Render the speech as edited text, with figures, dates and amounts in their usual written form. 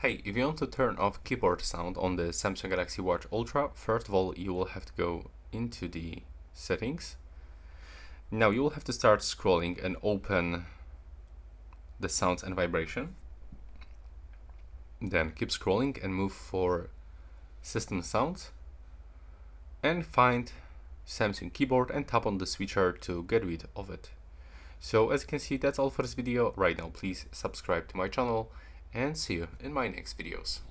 Hey, if you want to turn off keyboard sound on the Samsung Galaxy Watch Ultra, first of all, you will have to go into the settings. Now you will have to start scrolling and open the sounds and vibration. Then keep scrolling and move for system sounds and find Samsung keyboard and tap on the switcher to get rid of it. So as you can see, that's all for this video. Right now, please subscribe to my channel and see you in my next videos.